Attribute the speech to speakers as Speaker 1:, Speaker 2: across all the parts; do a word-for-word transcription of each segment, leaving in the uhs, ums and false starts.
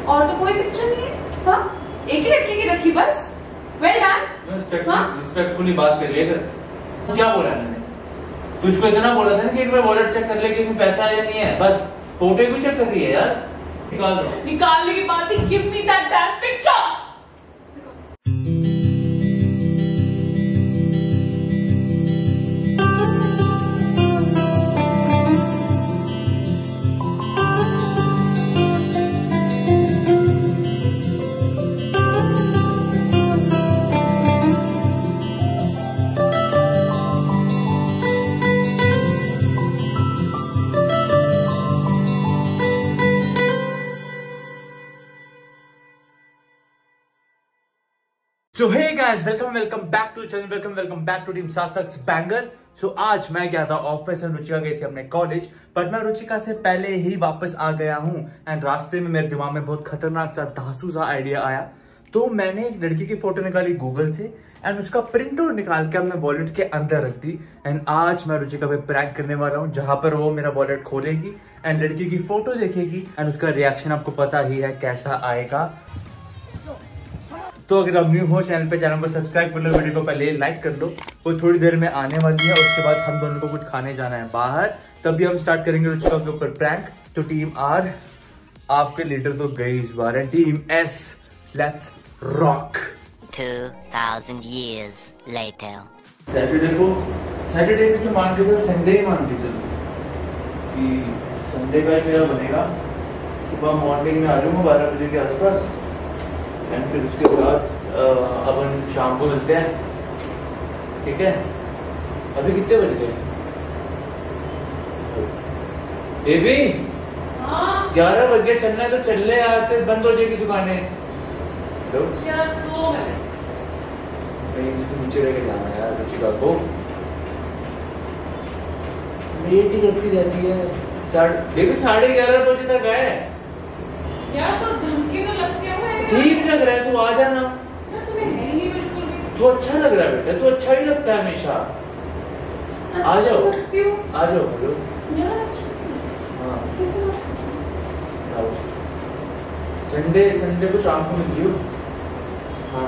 Speaker 1: और तो कोई पिक्चर नहीं है। हाँ, एक ही लड़की की रखी बस। Well done.
Speaker 2: रिस्पेक्टफुली बात करिए। क्या बोला मैंने? तुझको इतना बोला था ना कि एक बार वॉलेट चेक कर ले कि इसमें पैसा है या नहीं है। बस फोटो क्यों चेक कर रही है यार? निकाल दो।
Speaker 1: निकालने की बात ही, give me that damn picture.
Speaker 2: So hey guys, welcome welcome back to the channel, welcome welcome back to team Sarthak Bangar. So आज मैं गया था ऑफिस एंड रुचिका गई थी अपने कॉलेज, बट मैं रुचिका से पहले ही वापस आ गया हूँ। एंड रास्ते में मेरे दिमाग में बहुत खतरनाक सा धांसू सा आइडिया आया, तो मैंने एक लड़की की फोटो निकाली गूगल से एंड उसका प्रिंट आउट निकाल के अपने वॉलेट के अंदर रख दी। एंड आज मैं रुचिका पे प्रैंक करने वाला हूँ, जहां पर वो मेरा वॉलेट खोलेगी एंड लड़की की फोटो देखेगी एंड उसका रिएक्शन आपको पता ही है कैसा आएगा। तो अगर आप न्यू हो चैनल पे, चैनल को सब्सक्राइब कर लो, वीडियो को पहले लाइक कर लो। वो थोड़ी देर में आने वाली है, उसके बाद हम दोनों को कुछ खाने जाना है बाहर, तभी हम स्टार्ट करेंगे रुचिका के ऊपर प्रैंक। तो टीम आर आपके लीडर तो गई इस बार है, team S let's rock.
Speaker 3: two thousand years later.
Speaker 2: Saturday को सैटरडे को तो मान के चलो, संडे ही मान के चलो कि संडे का ही मेरा बनेगा। सुबह मॉर्निंग में आ जाऊंगा बारह बजे के आसपास एंड फिर उसके बाद अपन शाम को मिलते हैं, ठीक है? अभी कितने बज गए? बेबी ग्यारह बज गए, चलना है तो चल ले यार, फिर बंद हो जाएगी दुकानें।
Speaker 1: यार दो मिनट
Speaker 2: इसको नीचे लेके जाना है यार रुचिका को, लेट ही करती रहती है। बेबी साढ़े ग्यारह बजे तक है
Speaker 1: यार, तो धमकी तो लगती है।
Speaker 2: ठीक लग रहा है, तू आ जाना।
Speaker 1: तुम्हें है ही बिल्कुल भी।
Speaker 2: तू अच्छा लग रहा है बेटा, तू अच्छा ही लगता है हमेशा। आ जाओ आ जाओ हेलो
Speaker 1: यार। अच्छा
Speaker 2: हाँ,
Speaker 1: किसी
Speaker 2: संडे संडे को शाम को मिलियो। हाँ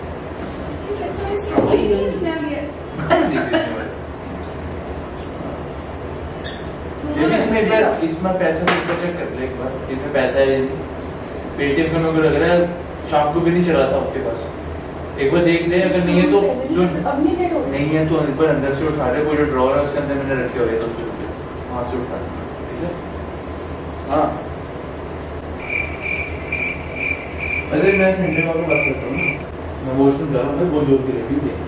Speaker 2: इसमें इसमें पैसा चेक कर ले एक बार, इसमें पैसा है। पेटीएम का मेरे को लग रहा है शाम को भी नहीं चला था उसके पास, एक बार देख ले। अगर नहीं है तो जो नहीं है तो एक बार अंदर से उठा ले, वो जो ड्रॉअर है उसके अंदर मैंने रखे हुए दो सौ रुपये, वहां से उठा ले, ठीक है? हाँ अरे मैं संडे को बात करता हूँ, मैं वॉशरूम जा रहा हूँ, वो जोर की रखी हुई है।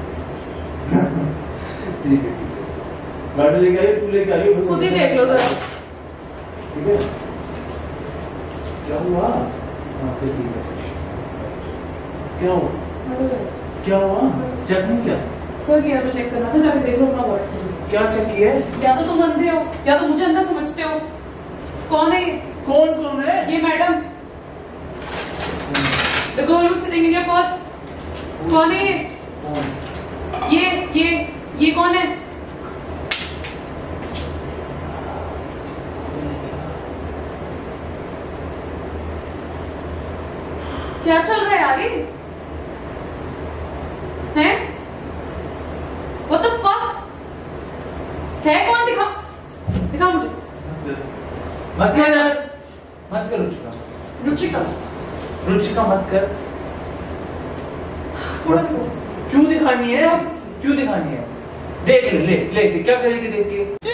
Speaker 2: ठीक है गाड़ी लेके आई, तू लेके आई,
Speaker 1: खुद ही देख लो जरा,
Speaker 2: ठीक है? क्या हुआ? हाँ फिर ठीक है। क्या हुआ? क्या हुआ? चेक नहीं किया?
Speaker 1: कोई किया तो चेक करना था, जाके देख लो अपना वॉलेट।
Speaker 2: क्या चेक किया है?
Speaker 1: या तो तुम अंधे हो या तो मुझे अंधा समझते हो। कौन है ये?
Speaker 2: कौन कौन है?
Speaker 1: ये madam, the girl who sitting in your purse. कौन है ये?
Speaker 2: कौन?
Speaker 1: ये ये ये कौन है? क्या चल रहा है आगे? हैं? What the fuck? है कौन? दिखा दिखा मुझे।
Speaker 2: मत कर यार, मत कर रुचिका।
Speaker 1: रुचिका
Speaker 2: रुचिका मत कर। क्यों दिखानी है? क्यों दिखानी है? देख ले ले ले, क्या करेगी देख के?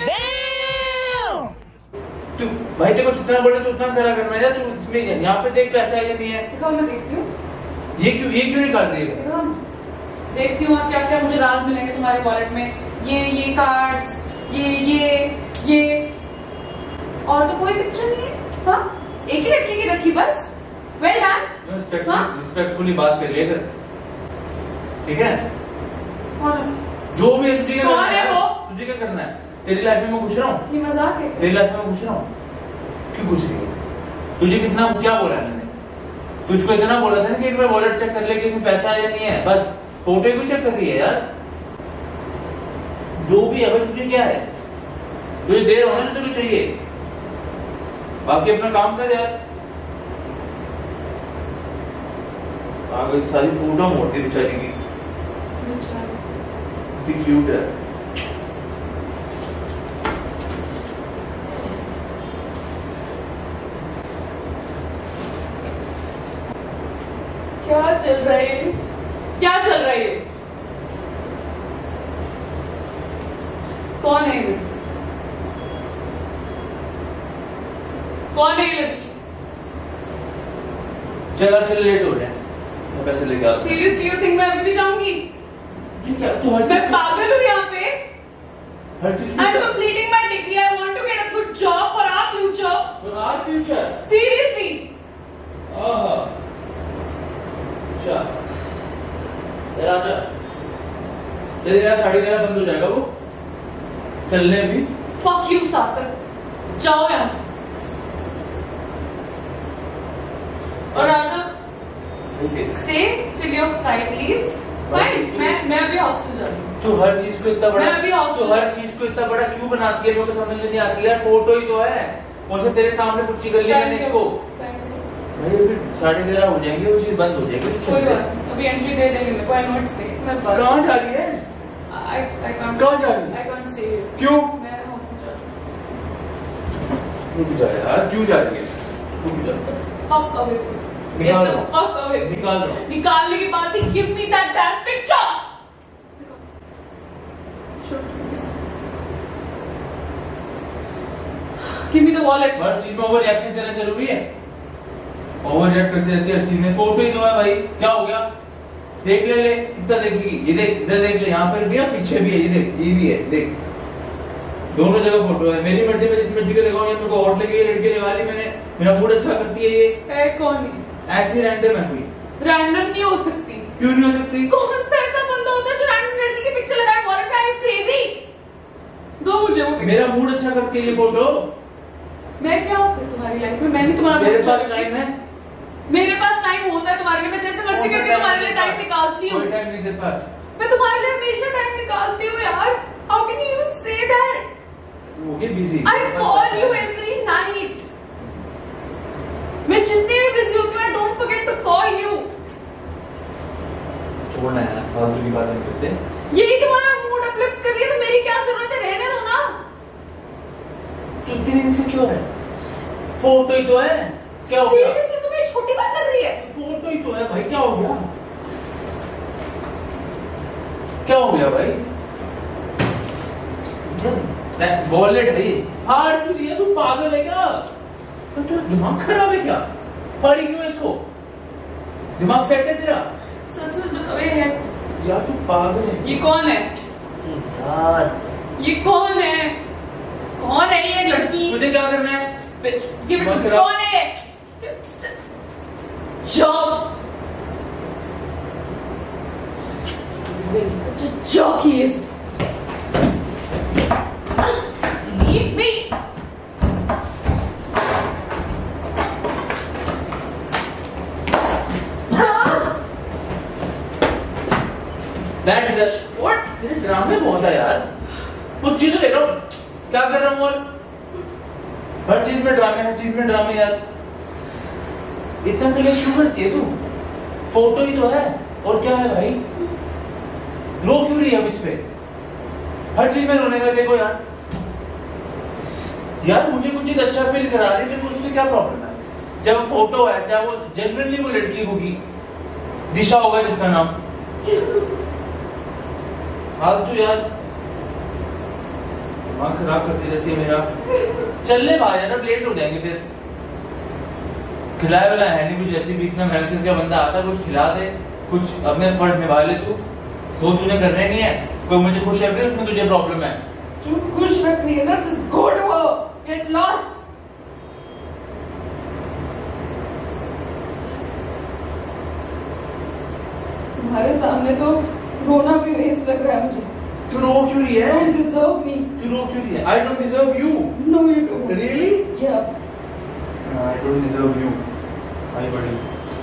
Speaker 2: तू भाई तेरे को जितना बोले तो उतना करा करना है। तू इसमें यहाँ पे देख पैसा है या नहीं है?
Speaker 1: दिखाओ, मैं देखती हूँ।
Speaker 2: ये क्यों ये क्यों निकाल रही है?
Speaker 1: दिखाओ, देखती हूँ क्या क्या मुझे राज मिलेंगे तुम्हारे वॉलेट में। ये ये कार्ड्स, ये ये ये और तो कोई पिक्चर नहीं है। हाँ, एक ही लड़की की रखी बस। Well done.
Speaker 2: रिस्पेक्टफुली बात कर ले, ठीक है?
Speaker 1: कौन है?
Speaker 2: जो भी है तुझे क्या
Speaker 1: कौन है वो?
Speaker 2: तुझे क्या करना है? तेरी लाइफ में मैं घुस रहा हूँ?
Speaker 1: ये मजाक है?
Speaker 2: तेरी लाइफ में मैं घुस रहा हूँ? क्यों घुस रही है? तुझे कितना क्या बोला है मैंने? तुझको इतना बोला था ना कि एक बार वॉलेट चेक कर ले कि इसमें पैसा है या नहीं है। बस फोटो क्यों चेक कर रही है यार? जो भी है भाई, तुझे क्या है? तुझे देर होना जो तुझे चाहिए, बाकी अपना काम कर यार। आगे सारी फोटो मोड़ती बेचारी की। कितनी क्यूट है।
Speaker 1: क्या चल रहा है? क्या चल रहा है? कौन है ये? कौन है ये लड़की?
Speaker 2: चला चल लेट हो रहे हैं, मैं पैसे लेके आता हूं।
Speaker 1: सीरियसली यू थिंक मैं अभी भी जाऊंगी?
Speaker 2: क्या तू हर
Speaker 1: मैं पागल हूँ यहाँ पे।
Speaker 2: हर चीज
Speaker 1: I am completing my degree. I want to get a good job for our future.
Speaker 2: For our future?
Speaker 1: Seriously.
Speaker 2: अच्छा राजा चलिए यार, साढ़े ग्यारह बंद हो जाएगा वो। चलने भी।
Speaker 1: फक यू सार्थक, जाओ यहाँ से। और Raja stay till your flight leaves. Fine, मैं मैं अभी हॉस्टल जा रही हूँ।
Speaker 2: तू हर चीज को इतना बड़ा
Speaker 1: मैं अभी हॉस्टल
Speaker 2: तू हर चीज को इतना बड़ा क्यों बनाती है? मेरे को समझ में नहीं आती यार। फोटो ही तो है, मुझे तेरे सामने कुछ कर लिया मैंने इसको। भाई अभी साढ़े ग्यारह हो जाएंगे, वो चीज बंद हो जाएगी।
Speaker 1: कोई बात, अभी एंट्री दे देंगे मेरे को। I not stay. मैं
Speaker 2: कहाँ जा रही है?
Speaker 1: I I can't.
Speaker 2: कहाँ जा रही है?
Speaker 1: I can't stay.
Speaker 2: क्यों?
Speaker 1: मैं हॉस्टल जा रही हूँ।
Speaker 2: रुक जा यार, क्यों जा रही है? रुक जा।
Speaker 1: Fuck away.
Speaker 2: निकाल दो।
Speaker 1: Fuck away.
Speaker 2: निकाल दो।
Speaker 1: निकालने की बात ही। Give me that damn picture. Give me the wallet.
Speaker 2: हर चीज में ओवर रिएक्शन देना जरूरी है? ओवर रिएक्ट करती रहती है हर चीज में। फोटो ही तो है भाई, क्या हो गया? देख ले ले, कितना देखेगी? ये देख, इधर देख ले, यहाँ पर भी है, पीछे भी है, ये देख, ये भी है, देख दोनों जगह फोटो है। मेरी मर्जी में जिस मर्जी के लगाऊं, मेरे को और लगी, ये लड़की लगा ली मैंने, मेरा मूड अच्छा करती है ये।
Speaker 1: ए, कौन है?
Speaker 2: ऐसी रैंडम है कोई?
Speaker 1: रैंडम नहीं हो सकती।
Speaker 2: क्यों नहीं हो सकती?
Speaker 1: कौन सा ऐसा बंदा होता है जो रैंडम लड़की की पिक्चर लगाए वॉलेट में? I am crazy. दो मुझे वो
Speaker 2: मेरा मूड अच्छा करती है ये फोटो।
Speaker 1: मैं क्या हूँ तुम्हारी लाइफ में? मैं नहीं तुम्हारा।
Speaker 2: मेरे पास टाइम है?
Speaker 1: मेरे पास टाइम होता है तुम्हारे लिए। मैं जैसे मर्जी करके तुम्हारे लिए टाइम निकालती हूँ।
Speaker 2: कोई टाइम नहीं तेरे पास।
Speaker 1: मैं तुम्हारे लिए हमेशा टाइम निकालती हूँ यार। How can you even say that?
Speaker 2: वो भी busy.
Speaker 1: I call you every night. मैं जितनी भी बिजी होती हूँ, I don't forget to call you.
Speaker 2: छोड़ना है, फालतू की बातें करते।
Speaker 1: यही तुम्हारा मूड अपलिफ्ट कर रही है तो मेरी क्या जरूरत है? रहने दो ना।
Speaker 2: तू इतनी इनसिक्योर है? फोटो ही तो है, क्या हो गया?
Speaker 1: सीरियसली तुम्हें छोटी बात कर रही है?
Speaker 2: फोटो ही तो है भाई, क्या हो गया? क्या हो गया भाई? वॉलेट है ये, हार क्यों दिया? तू पागल है क्या? तो तेरा दिमाग खराब है क्या? पड़ी क्यों इसको? दिमाग सेट है तेरा?
Speaker 1: सच सच बताओ, ये है
Speaker 2: यार तू पागल है।
Speaker 1: ये कौन है
Speaker 2: यार?
Speaker 1: ये कौन है? कौन है ये लड़की?
Speaker 2: मुझे क्या करना है?
Speaker 1: Bitch, give it to me. कौन है ये? Job. Such a jock he is. Leave me.
Speaker 2: बैठ इधर। What? तेरे ड्रामे बहुत है यार। कुछ चीजें ले रहा हूँ, क्या कर रहा हूँ? और हर चीज में ड्रामे, हर चीज में ड्रामे यार। इतना पहले क्यों करती है तू? फोटो ही तो है, और क्या है भाई? रो क्यों रही है अब इस पे? हर चीज में रोने का देखो यार। यार मुझे कुछ चीज अच्छा फील करा रही है तो उसमें क्या प्रॉब्लम है? चाहे वो फोटो है, चाहे वो जनरली वो लड़की होगी, दिशा होगा जिसका नाम। हाल तो यार दिमाग खराब करती रहती है मेरा। चलने बाहर यार, लेट हो जाएंगे फिर। खिलाए वाला है नहीं कुछ, जैसे भी इतना मेहनत करके बंदा आता, कुछ खिला दे, कुछ अपने फर्ज निभा ले। तू वो तुझे करने नहीं है, कोई मुझे खुश रख रही है उसमें तुझे प्रॉब्लम है?
Speaker 1: तू खुश रखनी है ना, just go to her, get lost. तुम्हारे सामने तो रोना भी वेस्ट लग रहा है मुझे।
Speaker 2: तू रो क्यों रही है?
Speaker 1: Don't deserve me.
Speaker 2: तू रो क्यों रही है? I don't deserve you.
Speaker 1: No, you don't.
Speaker 2: Really?
Speaker 1: Yeah.
Speaker 2: No, I don't deserve you. भाई बड़ी।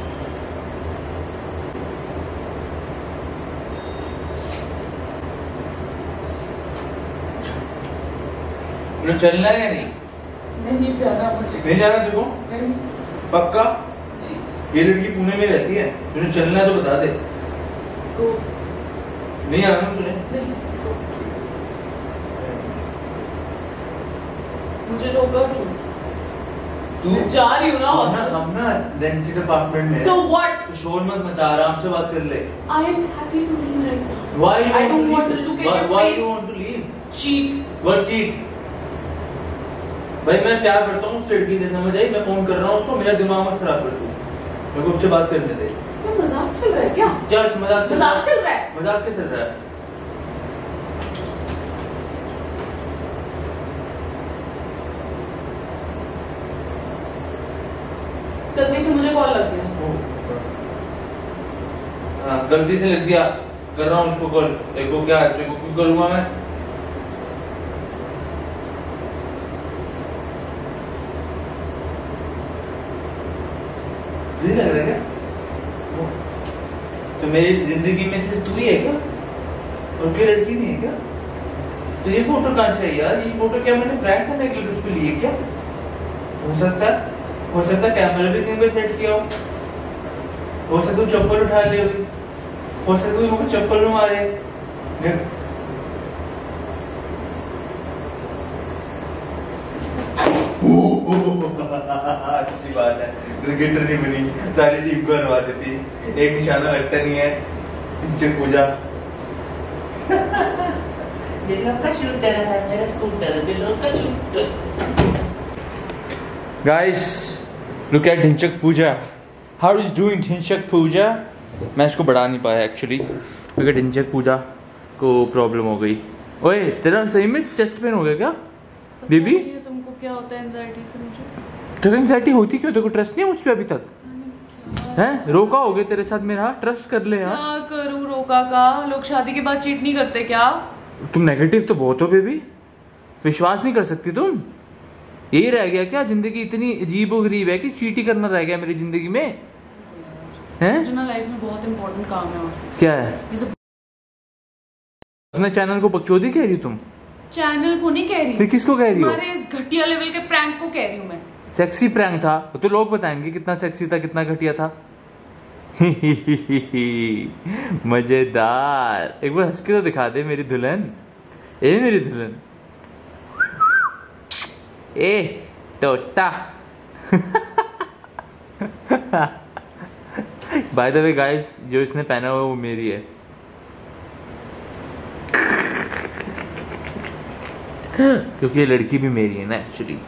Speaker 2: तुझे चलना है या नहीं?
Speaker 1: नहीं जाना मुझे।
Speaker 2: नहीं जाना तुझको?
Speaker 1: नहीं।
Speaker 2: पक्का?
Speaker 1: नहीं।
Speaker 2: ये लड़की पुणे में रहती है, तुझे चलना है तो बता दे।
Speaker 1: तो
Speaker 2: नहीं आना तुझे?
Speaker 1: नहीं, मुझे रोका क्यों?
Speaker 2: तू
Speaker 1: मैं जा रही हूँ ना
Speaker 2: हम
Speaker 1: हॉस्टल।
Speaker 2: ना हम ना रेंटेड अपार्टमेंट में।
Speaker 1: So what?
Speaker 2: तो शोर मत मचा, आराम से बात कर ले।
Speaker 1: I am happy to leave right now.
Speaker 2: Why you
Speaker 1: I
Speaker 2: want
Speaker 1: don't
Speaker 2: to
Speaker 1: want
Speaker 2: leave?
Speaker 1: to look at
Speaker 2: Why,
Speaker 1: your
Speaker 2: why
Speaker 1: face.
Speaker 2: you want to leave?
Speaker 1: Cheat.
Speaker 2: What cheat? भाई मैं प्यार करता हूँ उस लड़की से, समझ आई? मैं फोन कर रहा हूँ उसको, मेरा दिमाग मत खराब कर तू। मेरे को उससे बात करने दे।
Speaker 1: क्या मजाक चल रहा है क्या?
Speaker 2: क्या मजाक चल रहा है?
Speaker 1: मजाक चल रहा है?
Speaker 2: मजाक क्या चल रहा है?
Speaker 1: गलती से मुझे कॉल लग गया।
Speaker 2: हाँ गलती से लग दिया, कर रहा हूँ उसको कॉल। देखो क्या है, देखो क्यों करूंगा मैं? तुझे लग रहा है क्या? तो मेरी जिंदगी में सिर्फ तू ही है क्या? और कोई लड़की नहीं है क्या? तो ये फोटो कहाँ से है यार? ये फोटो क्या मैंने प्रैंक करने के लिए उसको लिए क्या? हो सकता है, हो सकता है कैमरा भी कहीं पे सेट किया हो। हो सकता है चप्पल उठा ले होगी, हो सकता है मुझे चप्पल में मारे। अच्छी बात है, क्रिकेटर नहीं बनी, सारी टीम को हरवा देती। एक निशाना लगता नहीं है। ढिंचक पूजा। दिलों का शूटर है मेरा स्कूटर, दिलों का shooter. Guys look at Dhinchak Pooja, how is doing Dhinchak Pooja. मैं इसको बढ़ा नहीं पाया एक्चुअली, क्योंकि ढिंचक पूजा को प्रॉब्लम हो गई। ओए तेरा सही में चेस्ट पेन हो गया क्या बेबी?
Speaker 1: तुमको क्या होता है एंजाइटी से? मुझे
Speaker 2: तो एंजाइटी होती क्यों? तेरे को ट्रस्ट नहीं है मुझ पे अभी तक? हैं रोका हो गया तेरे साथ मेरा, ट्रस्ट कर ले यार।
Speaker 1: क्या करूं रोका का? लोग शादी के बाद चीट नहीं करते क्या?
Speaker 2: तुम नेगेटिव तो बहुत हो बेबी, विश्वास नहीं कर सकती तुम। यही रह गया क्या? जिंदगी इतनी अजीब गरीब है कि चीट ही करना रह गया मेरी जिंदगी में? हैं?
Speaker 1: मुझे ना लाइफ में बहुत इंपॉर्टेंट काम है। और
Speaker 2: क्या है?
Speaker 1: ये सब
Speaker 2: अपने चैनल को बकचोदी कह रही हो तुम?
Speaker 1: चैनल को नहीं कह रही,
Speaker 2: फिर किसको कह रही हो?
Speaker 1: हमारे इस घटिया लेवल के प्रैंक को कह रही हूँ मैं।
Speaker 2: सेक्सी प्रैंक था तो लोग बताएंगे कितना सेक्सी था, कितना घटिया था। मजेदार। एक बार हंस के तो दिखा दे मेरी दुल्हन। ए मेरी दुल्हन, ए टोटा। बाय द वे गाइस, जो इसने पहना हुआ वो मेरी है। क्योंकि ये लड़की भी मेरी है ना एक्चुअली।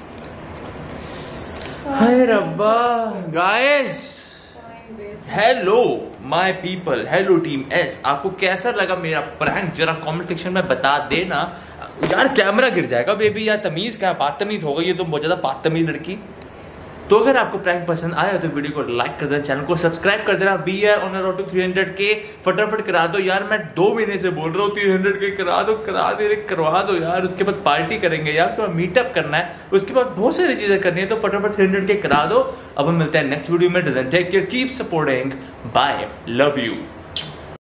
Speaker 2: हाय रब्बा। Guys hello my people, hello team S, आपको कैसा लगा मेरा प्रैंक? जरा कमेंट सेक्शन में बता देना यार। कैमरा गिर जाएगा बेबी यार, तमीज क्या, बदतमीज हो गई है तुम, बहुत ज्यादा बदतमीज लड़की। तो अगर आपको प्रैंक पसंद आया तो वीडियो को लाइक कर देना, चैनल को सब्सक्राइब कर देना। B R on road two three hundred के फटाफट करा दो यार। मैं दो महीने से बोल रहा हूँ तीन हंड्रेड के करा दो, करा दे करवा दो यार। उसके बाद पार्टी करेंगे यार, उसके बाद मीटअप करना है, उसके बाद बहुत सारी चीजें करनी है। तो फटाफट थ्री हंड्रेड के करा दो। अब हम मिलते हैं नेक्स्ट वीडियो में। Doesn't take care, keep supporting, bye, love you.